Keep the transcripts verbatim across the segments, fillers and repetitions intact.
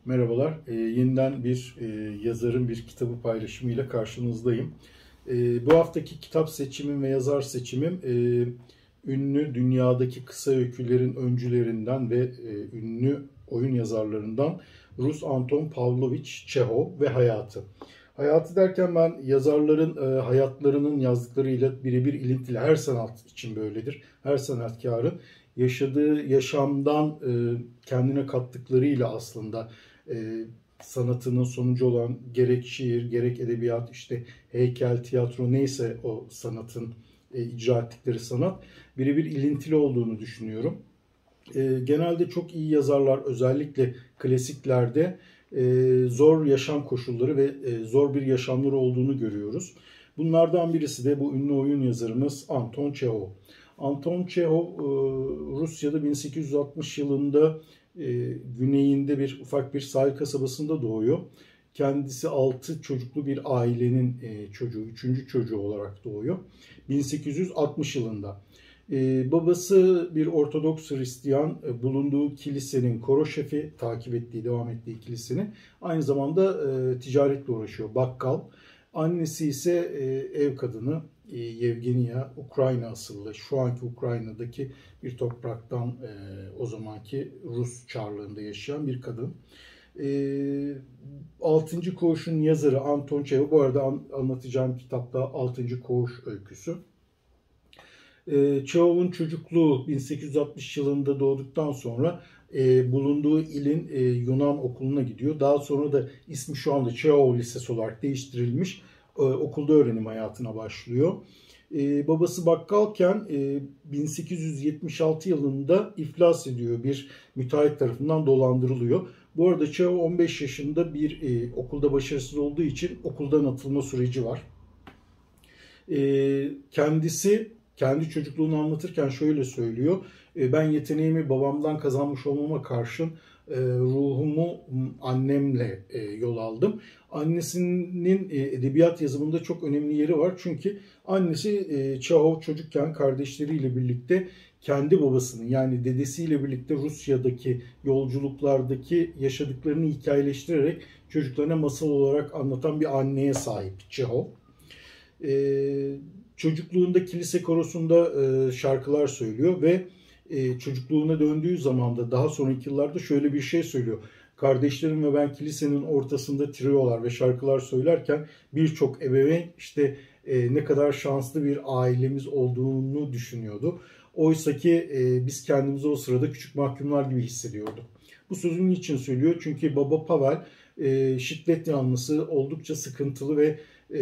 Merhabalar. E, yeniden bir e, yazarın bir kitabı paylaşımıyla karşınızdayım. E, bu haftaki kitap seçimim ve yazar seçimim e, ünlü dünyadaki kısa öykülerin öncülerinden ve e, ünlü oyun yazarlarından Rus Anton Pavlovich Çehov ve hayatı. Hayatı derken ben yazarların e, hayatlarının yazdıklarıyla birebir ilintili. Her sanat için böyledir. Her sanatkarın yaşadığı yaşamdan e, kendine kattıklarıyla aslında e, sanatının sonucu olan gerek şiir, gerek edebiyat, işte heykel, tiyatro neyse o sanatın e, icra ettikleri sanat birebir ilintili olduğunu düşünüyorum. E, genelde çok iyi yazarlar özellikle klasiklerde e, zor yaşam koşulları ve e, zor bir yaşamları olduğunu görüyoruz. Bunlardan birisi de bu ünlü oyun yazarımız Anton Çehov. Anton Çehov e, Rusya'da bin sekiz yüz altmış yılında e, güneyinde bir ufak bir sahil kasabasında doğuyor. Kendisi altı çocuklu bir ailenin e, çocuğu, üçüncü çocuğu olarak doğuyor. bin sekiz yüz altmış yılında. E, babası bir Ortodoks Hristiyan, e, bulunduğu kilisenin koro şefi, takip ettiği, devam ettiği kilisenin. Aynı zamanda e, ticaretle uğraşıyor, bakkal. Annesi ise e, ev kadını, e, Yevgenia, Ukrayna asıllı. Şu anki Ukrayna'daki bir topraktan e, o zamanki Rus Çarlığı'nda yaşayan bir kadın. E, Altıncı Koğuş'un yazarı Anton Çehov. Bu arada an, anlatacağım kitapta Altıncı Koğuş öyküsü. E, Çehov'un çocukluğu bin sekiz yüz altmış yılında doğduktan sonra e, bulunduğu ilin e, Yunan okuluna gidiyor. Daha sonra da ismi şu anda Çehov Lisesi olarak değiştirilmiş. E, okulda öğrenim hayatına başlıyor. E, babası bakkalken e, bin sekiz yüz yetmiş altı yılında iflas ediyor. Bir müteahhit tarafından dolandırılıyor. Bu arada Çehov on beş yaşında bir e, okulda başarısız olduğu için okuldan atılma süreci var. E, kendisi kendi çocukluğunu anlatırken şöyle söylüyor. E, ben yeteneğimi babamdan kazanmış olmama karşın e, ruhumu annemle e, yol aldım. Annesinin e, edebiyat yazımında çok önemli yeri var. Çünkü annesi e, Çehov çocukken kardeşleriyle birlikte kendi babasının yani dedesiyle birlikte Rusya'daki yolculuklardaki yaşadıklarını hikayeleştirerek çocuklarına masal olarak anlatan bir anneye sahip Çehov. E, Çocukluğunda kilise korosunda e, şarkılar söylüyor ve e, çocukluğuna döndüğü zaman da daha sonraki yıllarda şöyle bir şey söylüyor. Kardeşlerim ve ben kilisenin ortasında triolar ve şarkılar söylerken birçok ebeveyn işte e, ne kadar şanslı bir ailemiz olduğunu düşünüyordu. Oysa ki e, biz kendimizi o sırada küçük mahkumlar gibi hissediyorduk. Bu sözün niçin söylüyor? Çünkü baba Pavel e, şiddet yanlısı, oldukça sıkıntılı ve e,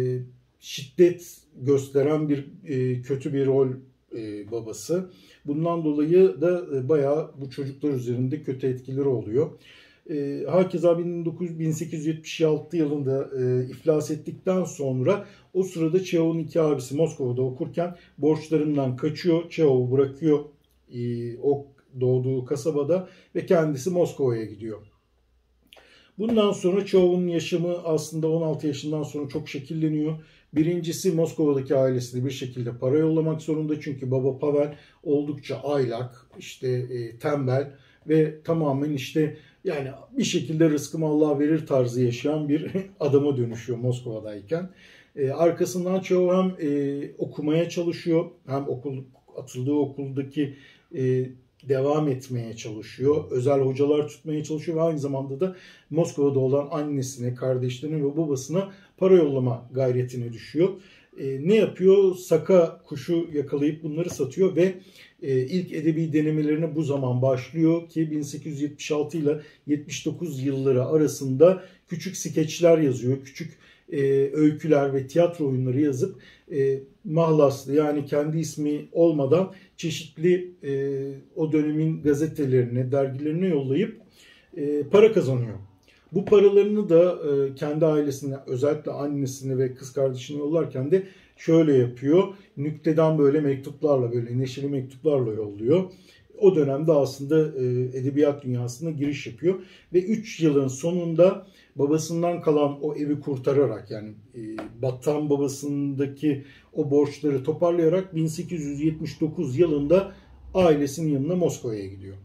şiddet gösteren bir e, kötü bir rol e, babası. Bundan dolayı da e, bayağı bu çocuklar üzerinde kötü etkileri oluyor. E, hakeza bin sekiz yüz yetmiş altı yılında e, iflas ettikten sonra o sırada Çehov'un iki abisi Moskova'da okurken borçlarından kaçıyor. Çehov'u bırakıyor e, o doğduğu kasabada ve kendisi Moskova'ya gidiyor. Bundan sonra Çehov'un yaşamı aslında on altı yaşından sonra çok şekilleniyor. Birincisi Moskova'daki ailesine bir şekilde para yollamak zorunda. Çünkü baba Pavel oldukça aylak, işte e, tembel ve tamamen işte yani bir şekilde rızkımı Allah verir tarzı yaşayan bir adama dönüşüyor Moskova'dayken. E, arkasından Çehov hem e, okumaya çalışıyor hem okul atıldığı okuldaki e, devam etmeye çalışıyor. Özel hocalar tutmaya çalışıyor ve aynı zamanda da Moskova'da olan annesine, kardeşlerine ve babasına para yollama gayretine düşüyor. E, ne yapıyor? Saka kuşu yakalayıp bunları satıyor ve e, ilk edebi denemelerine bu zaman başlıyor ki bin sekiz yüz yetmiş altı ile yetmiş dokuz yılları arasında küçük skeçler yazıyor. Küçük e, öyküler ve tiyatro oyunları yazıp e, mahlaslı yani kendi ismi olmadan çeşitli e, o dönemin gazetelerine, dergilerine yollayıp e, para kazanıyor. Bu paralarını da e, kendi ailesine, özellikle annesine ve kız kardeşine yollarken de şöyle yapıyor. Nükteden böyle mektuplarla, böyle neşeli mektuplarla yolluyor. O dönemde aslında e, edebiyat dünyasına giriş yapıyor. Ve üç yılın sonunda babasından kalan o evi kurtararak yani e, batan babasındaki o borçları toparlayarak bin sekiz yüz yetmiş dokuz yılında ailesinin yanına Moskova'ya gidiyor.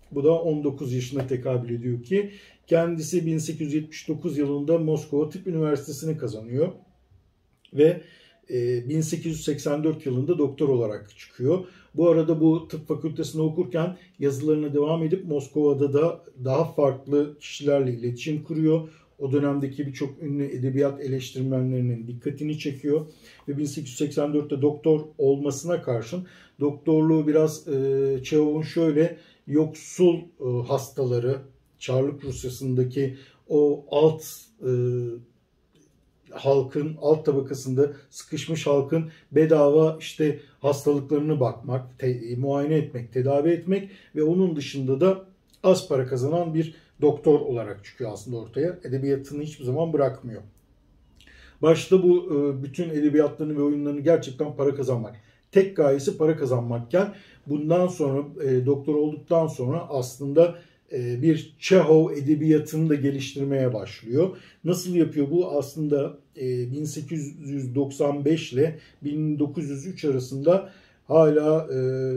Bu da on dokuz yaşına tekabül ediyor ki kendisi bin sekiz yüz yetmiş dokuz yılında Moskova Tıp Üniversitesi'ni kazanıyor ve bin sekiz yüz seksen dört yılında doktor olarak çıkıyor. Bu arada bu tıp fakültesini okurken yazılarına devam edip Moskova'da da daha farklı kişilerle iletişim kuruyor. O dönemdeki birçok ünlü edebiyat eleştirmenlerinin dikkatini çekiyor. Ve bin sekiz yüz seksen dörtte doktor olmasına karşın doktorluğu biraz e, Çehov'un şöyle yoksul e, hastaları, Çarlık Rusyası'ndaki o alt e, halkın, alt tabakasında sıkışmış halkın bedava işte hastalıklarını bakmak, te, muayene etmek, tedavi etmek ve onun dışında da az para kazanan bir doktor olarak çıkıyor aslında ortaya. Edebiyatını hiçbir zaman bırakmıyor. Başta bu bütün edebiyatlarını ve oyunlarını gerçekten para kazanmak. Tek gayesi para kazanmakken bundan sonra doktor olduktan sonra aslında bir Çehov edebiyatını da geliştirmeye başlıyor. Nasıl yapıyor bu? Aslında bin sekiz yüz doksan beş ile bin dokuz yüz üç arasında hala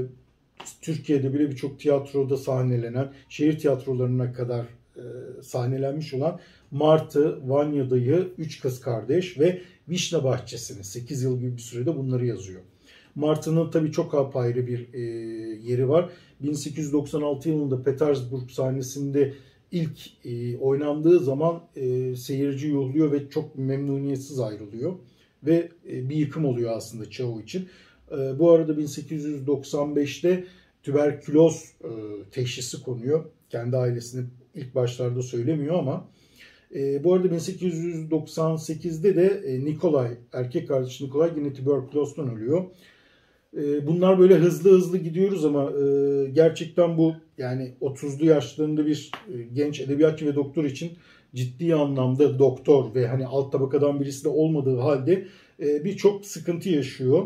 Türkiye'de bile birçok tiyatroda sahnelenen, şehir tiyatrolarına kadar sahnelenmiş olan Martı, Vanya'dayı, Üç Kız Kardeş ve Vişne Bahçesi'ni sekiz yıl gibi bir sürede bunları yazıyor. Martı'nın tabii çok apayrı bir e, yeri var. bin sekiz yüz doksan altı yılında Petersburg sahnesinde ilk e, oynandığı zaman e, seyirci yuhluyor ve çok memnuniyetsiz ayrılıyor. Ve e, bir yıkım oluyor aslında Çehov için. E, bu arada bin sekiz yüz doksan beşte tüberküloz e, teşhisi konuyor. Kendi ailesini ilk başlarda söylemiyor ama e, bu arada bin sekiz yüz doksan sekizde de e, Nikolay, erkek kardeşi Nikolay yine tüberkülozdan ölüyor. E, bunlar böyle hızlı hızlı gidiyoruz ama e, gerçekten bu yani otuzlu yaşlarında bir e, genç edebiyatçı ve doktor için ciddi anlamda doktor ve hani alt tabakadan birisi de olmadığı halde e, birçok sıkıntı yaşıyor.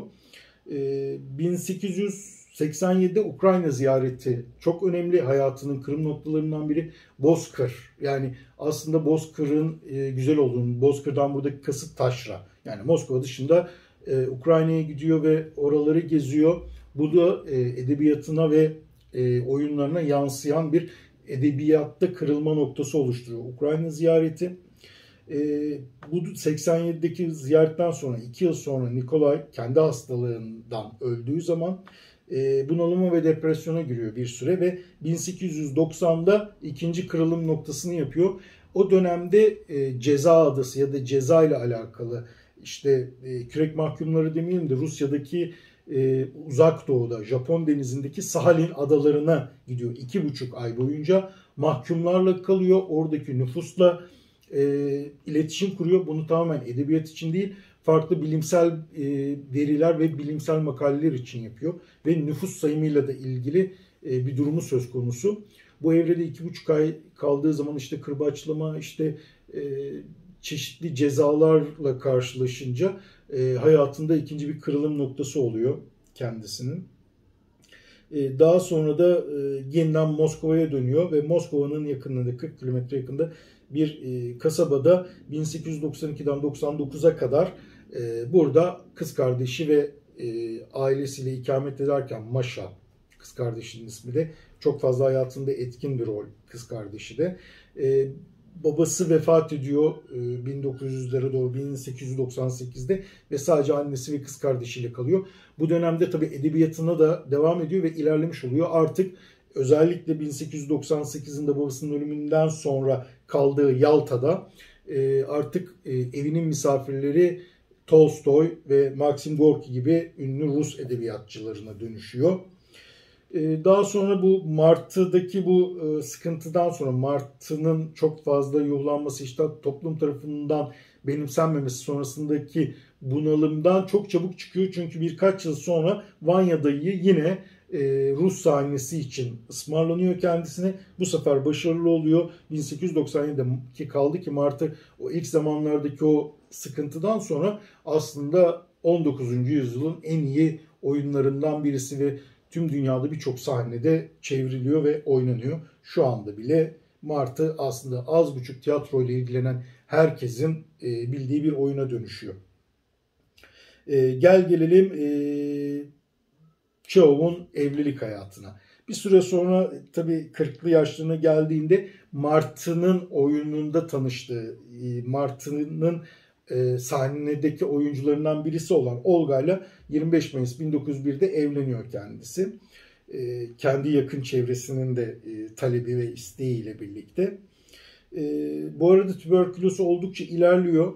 E, bin sekiz yüz seksen yedide Ukrayna ziyareti çok önemli. Hayatının kırım noktalarından biri Bozkır. Yani aslında Bozkır'ın e, güzel olduğunu, Bozkır'dan buradaki kasıt taşra. Yani Moskova dışında e, Ukrayna'ya gidiyor ve oraları geziyor. Bu da e, edebiyatına ve e, oyunlarına yansıyan bir edebiyatta kırılma noktası oluşturuyor. Ukrayna ziyareti. E, bu seksen yedideki ziyaretten sonra iki yıl sonra Nikolay kendi hastalığından öldüğü zaman e, bunalıma ve depresyona giriyor bir süre ve bin sekiz yüz doksanda ikinci kırılım noktasını yapıyor. O dönemde e, Ceza Adası ya da ceza ile alakalı işte e, kürek mahkumları demeyelim de Rusya'daki e, uzak doğuda Japon denizindeki Sahalin adalarına gidiyor. İki buçuk ay boyunca mahkumlarla kalıyor. Oradaki nüfusla e, iletişim kuruyor. Bunu tamamen edebiyat için değil, farklı bilimsel e, veriler ve bilimsel makaleler için yapıyor. Ve nüfus sayımıyla da ilgili e, bir durumu söz konusu. Bu evrede iki buçuk ay kaldığı zaman işte kırbaçlama, işte e, çeşitli cezalarla karşılaşınca e, hayatında ikinci bir kırılım noktası oluyor kendisinin. E, daha sonra da e, yeniden Moskova'ya dönüyor ve Moskova'nın yakınında kırk kilometre yakında bir e, kasabada bin sekiz yüz doksan ikiden doksan dokuza kadar e, burada kız kardeşi ve e, ailesiyle ikamet ederken Maşa, kız kardeşinin ismi de çok fazla hayatında etkin bir rol kız kardeşi de. E, babası vefat ediyor e, bin dokuz yüzlere doğru bin sekiz yüz doksan sekizde ve sadece annesi ve kız kardeşiyle kalıyor. Bu dönemde tabii edebiyatına da devam ediyor ve ilerlemiş oluyor. Artık özellikle bin sekiz yüz doksan sekizinde babasının ölümünden sonra kaldığı Yalta'da e, artık e, evinin misafirleri Tolstoy ve Maxim Gorki gibi ünlü Rus edebiyatçılarına dönüşüyor. Daha sonra bu Martı'daki bu sıkıntıdan sonra Martı'nın çok fazla yuhlanması, işte toplum tarafından benimsenmemesi sonrasındaki bunalımdan çok çabuk çıkıyor. Çünkü birkaç yıl sonra Vanya'dayı yine Rus sahnesi için ısmarlanıyor kendisine. Bu sefer başarılı oluyor. bin sekiz yüz doksan yedide ki kaldı ki Martı o ilk zamanlardaki o sıkıntıdan sonra aslında on dokuzuncu yüzyılın en iyi oyunlarından birisi ve tüm dünyada birçok sahnede çevriliyor ve oynanıyor. Şu anda bile Martı aslında az buçuk tiyatro ile ilgilenen herkesin bildiği bir oyuna dönüşüyor. Gel gelelim Çehov'un evlilik hayatına. Bir süre sonra tabii kırklı yaşlarına geldiğinde Martı'nın oyununda tanıştığı, Martı'nın e, sahnedeki oyuncularından birisi olan Olga'yla yirmi beş Mayıs bin dokuz yüz bir'de evleniyor kendisi. E, kendi yakın çevresinin de e, talebi ve isteğiyle birlikte. E, bu arada tüberküloz oldukça ilerliyor.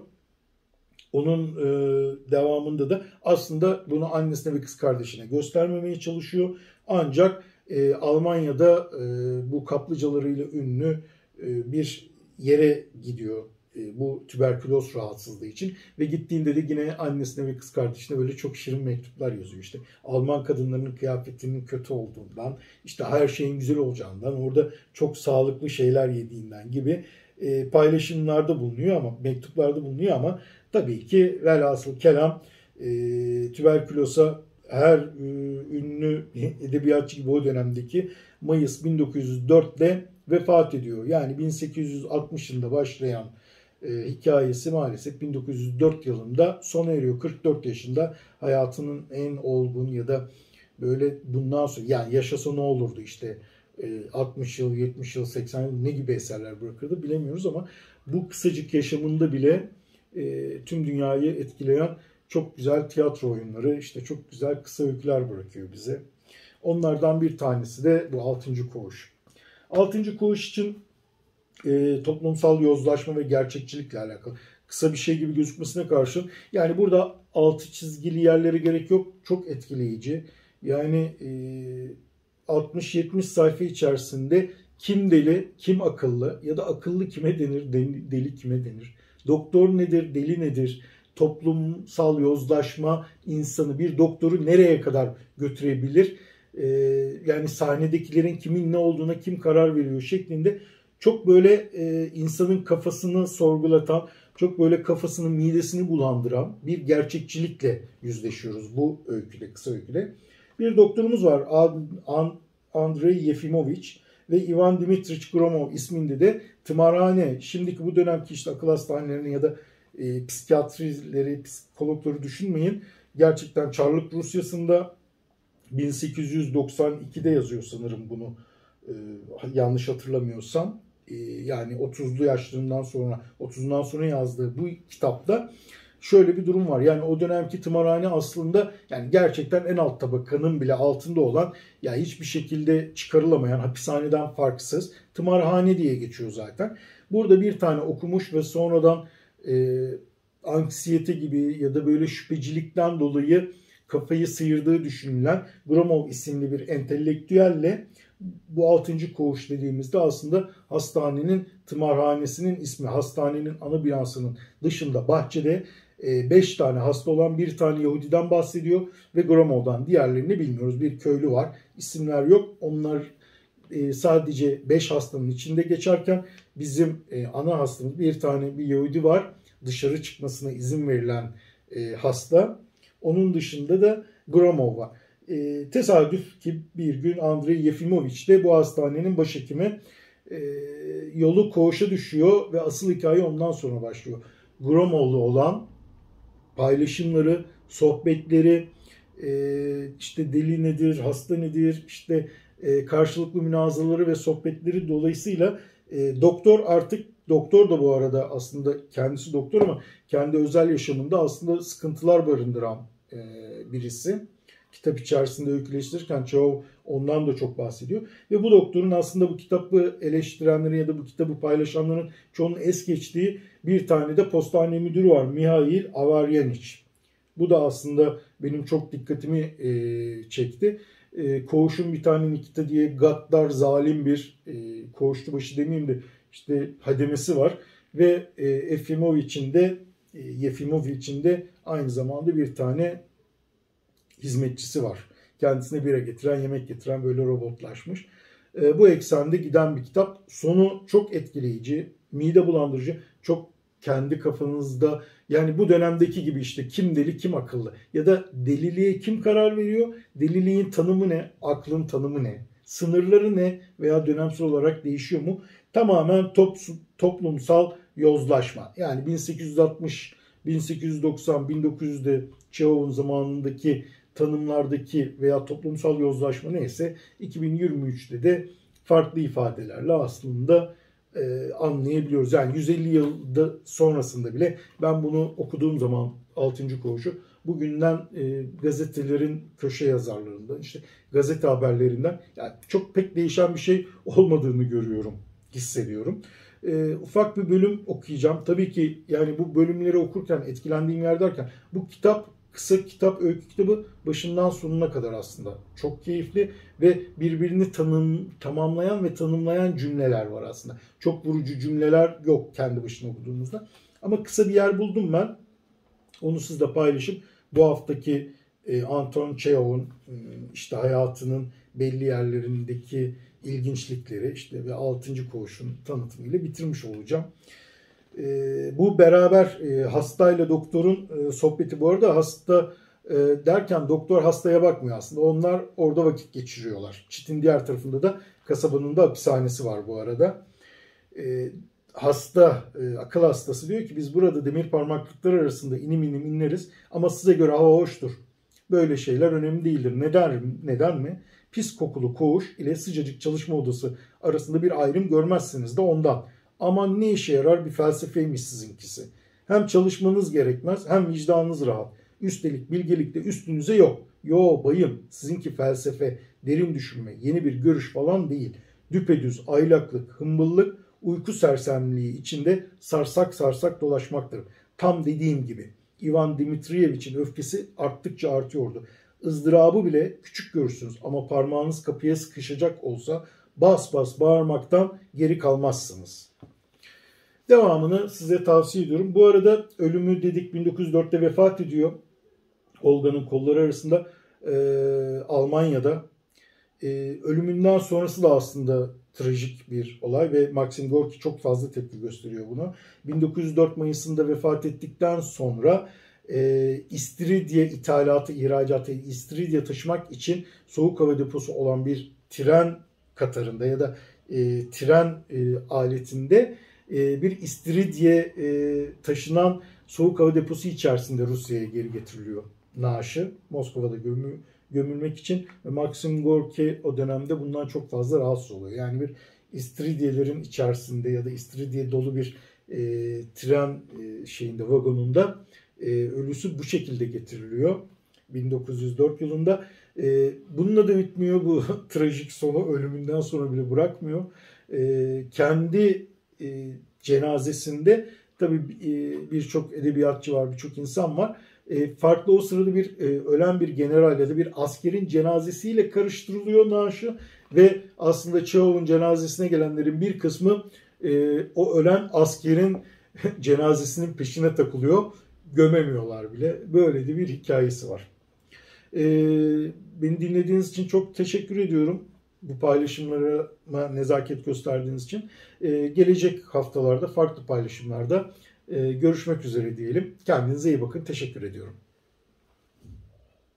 Onun e, devamında da aslında bunu annesine ve kız kardeşine göstermemeye çalışıyor. Ancak e, Almanya'da e, bu kaplıcalarıyla ünlü e, bir yere gidiyor e, bu tüberküloz rahatsızlığı için. Ve gittiğinde de yine annesine ve kız kardeşine böyle çok şirin mektuplar yazıyor. İşte Alman kadınlarının kıyafetinin kötü olduğundan, işte her şeyin güzel olacağından, orada çok sağlıklı şeyler yediğinden gibi e, paylaşımlarda bulunuyor ama mektuplarda bulunuyor ama tabii ki velhasıl kelam e, tüberküloza her e, ünlü edebiyatçı gibi o dönemdeki Mayıs bin dokuz yüz dört'te vefat ediyor. Yani bin sekiz yüz altmış yılında başlayan e, hikayesi maalesef bin dokuz yüz dört yılında sona eriyor. kırk dört yaşında hayatının en olgun ya da böyle bundan sonra yani yaşasa ne olurdu işte e, altmış yıl, yetmiş yıl, seksen yıl ne gibi eserler bırakırdı bilemiyoruz ama bu kısacık yaşamında bile e, tüm dünyayı etkileyen çok güzel tiyatro oyunları, işte çok güzel kısa öyküler bırakıyor bize. Onlardan bir tanesi de bu Altıncı Koğuş. Altıncı Koğuş için e, toplumsal yozlaşma ve gerçekçilikle alakalı kısa bir şey gibi gözükmesine karşın yani burada altı çizgili yerlere gerek yok. Çok etkileyici. Yani e, altmış yetmiş sayfa içerisinde kim deli, kim akıllı ya da akıllı kime denir, deli, deli kime denir? Doktor nedir, deli nedir? Toplumsal yozlaşma insanı, bir doktoru nereye kadar götürebilir? Ee, yani sahnedekilerin kimin ne olduğuna kim karar veriyor şeklinde çok böyle e, insanın kafasını sorgulatan, çok böyle kafasını, midesini bulandıran bir gerçekçilikle yüzleşiyoruz bu öyküde, kısa öyküde. Bir doktorumuz var, Andrei Yefimovich ve Ivan Dimitrich Gromov isminde de tımarhane, şimdiki bu dönemki işte akıl hastanelerinin ya da e, psikiyatrileri, psikologları düşünmeyin. Gerçekten Çarlık Rusyası'nda bin sekiz yüz doksan iki'de yazıyor sanırım bunu e, yanlış hatırlamıyorsam. E, yani otuzlu yaşlarından sonra, otuzundan sonra yazdığı bu kitapta şöyle bir durum var. Yani o dönemki tımarhane aslında yani gerçekten en alt tabakanın bile altında olan yani hiçbir şekilde çıkarılamayan, hapishaneden farksız tımarhane diye geçiyor zaten. Burada bir tane okumuş ve sonradan e, anksiyete gibi ya da böyle şüphecilikten dolayı kafayı sıyırdığı düşünülen Gromov isimli bir entelektüelle bu altıncı koğuş dediğimizde aslında hastanenin tımarhanesinin ismi, hastanenin ana binasının dışında bahçede beş tane hasta olan bir tane Yahudiden bahsediyor ve Gromov'dan diğerlerini bilmiyoruz. Bir köylü var, isimler yok. Onlar sadece beş hastanın içinde geçerken bizim ana hastamız bir tane bir Yahudi var. Dışarı çıkmasına izin verilen hasta. Onun dışında da Gromov var. E, tesadüf ki bir gün Andrei Yefimovich de bu hastanenin başhekimi e, yolu koğuşa düşüyor ve asıl hikaye ondan sonra başlıyor. Gromov'lu olan paylaşımları, sohbetleri, e, işte deli nedir, hasta nedir, işte e, karşılıklı münazaraları ve sohbetleri dolayısıyla e, doktor artık doktor da bu arada aslında kendisi doktor ama kendi özel yaşamında aslında sıkıntılar barındıran e, birisi. Kitap içerisinde öyküleştirirken çoğu ondan da çok bahsediyor. Ve bu doktorun aslında bu kitabı eleştirenlerin ya da bu kitabı paylaşanların çoğunun es geçtiği bir tane de postane müdürü var. Mihail Avaryaniç. Bu da aslında benim çok dikkatimi e, çekti. E, Koğuş'un bir tane Nikita diye gaddar, zalim bir e, koğuştu başı demeyeyim de işte hademesi var. Ve e, Efimovich'in de e, Yefimovich'in de aynı zamanda bir tane hizmetçisi var. Kendisine bira getiren, yemek getiren böyle robotlaşmış. E, bu eksende giden bir kitap. Sonu çok etkileyici, mide bulandırıcı, çok kendi kafanızda yani bu dönemdeki gibi işte kim deli kim akıllı ya da deliliğe kim karar veriyor? Deliliğin tanımı ne? Aklın tanımı ne? Sınırları ne? Veya dönemsel olarak değişiyor mu? Tamamen top, toplumsal yozlaşma. Yani bin sekiz yüz altmış, bin sekiz yüz doksan, bin dokuz yüzde Çehov'un zamanındaki tanımlardaki veya toplumsal yozlaşma neyse iki bin yirmi üçte de farklı ifadelerle aslında e, anlayabiliyoruz. Yani yüz elli yılda sonrasında bile ben bunu okuduğum zaman altıncı koğuşu bugünden e, gazetelerin köşe yazarlarından, işte gazete haberlerinden yani çok pek değişen bir şey olmadığını görüyorum, hissediyorum. E, ufak bir bölüm okuyacağım. Tabii ki yani bu bölümleri okurken etkilendiğim yer derken bu kitap kısa kitap, öykü kitabı başından sonuna kadar aslında çok keyifli ve birbirini tanım, tamamlayan ve tanımlayan cümleler var aslında. Çok vurucu cümleler yok kendi başına okuduğumuzda. Ama kısa bir yer buldum ben. Onu sizle paylaşıp bu haftaki e, Anton Çehov'un e, işte hayatının belli yerlerindeki ilginçlikleri işte ve altıncı koğuşun tanıtımıyla bitirmiş olacağım. E, bu beraber e, hastayla doktorun e, sohbeti, bu arada hasta e, derken doktor hastaya bakmıyor aslında. Onlar orada vakit geçiriyorlar. Çitin diğer tarafında da kasabanın da hapishanesi var bu arada. E, hasta, e, akıl hastası diyor ki biz burada demir parmaklıklar arasında inim inim inleriz ama size göre hava hoştur. Böyle şeyler önemli değildir. Neden, neden mi? Pis kokulu koğuş ile sıcacık çalışma odası arasında bir ayrım görmezsiniz de ondan. Aman ne işe yarar bir felsefeymiş sizinkisi. Hem çalışmanız gerekmez hem vicdanınız rahat. Üstelik bilgelik de üstünüze yok. Yo bayım, sizinki felsefe, derin düşünme, yeni bir görüş falan değil. Düpedüz aylaklık, hımbıllık, uyku sersemliği içinde sarsak sarsak dolaşmaktır. Tam dediğim gibi. Ivan Dmitriyevich'in öfkesi arttıkça artıyordu. Izdırabı bile küçük görürsünüz ama parmağınız kapıya sıkışacak olsa bas bas bağırmaktan geri kalmazsınız. Devamını size tavsiye ediyorum. Bu arada ölümü dedik bin dokuz yüz dörtte vefat ediyor. Olga'nın kolları arasında e, Almanya'da. E, ölümünden sonrası da aslında trajik bir olay ve Maxim Gorki çok fazla tepki gösteriyor buna. bin dokuz yüz dört Mayıs'ında vefat ettikten sonra e, İstiridye ithalatı, ihracatı, İstiridye taşımak için soğuk hava deposu olan bir tren katarında ya da e, tren e, aletinde e, bir İstiridye e, taşınan soğuk hava deposu içerisinde Rusya'ya geri getiriliyor naaşı. Moskova'da gömü, gömülmek için ve Maxim Gorki o dönemde bundan çok fazla rahatsız oluyor. Yani bir İstiridye'lerin içerisinde ya da İstiridye dolu bir e, tren e, şeyinde, vagonunda e, ölüsü bu şekilde getiriliyor bin dokuz yüz dört yılında. E, bununla da bitmiyor bu trajik sonu, ölümünden sonra bile bırakmıyor. E, kendi e, cenazesinde tabii e, birçok edebiyatçı var, birçok insan var. E, farklı o sırada bir e, ölen bir general ya da bir askerin cenazesiyle karıştırılıyor naaşı ve aslında Çehov'un cenazesine gelenlerin bir kısmı e, o ölen askerin cenazesinin peşine takılıyor. Gömemiyorlar bile. Böyle de bir hikayesi var. E, beni dinlediğiniz için çok teşekkür ediyorum. Bu paylaşımlarıma nezaket gösterdiğiniz için. E, gelecek haftalarda farklı paylaşımlarda e, görüşmek üzere diyelim. Kendinize iyi bakın. Teşekkür ediyorum.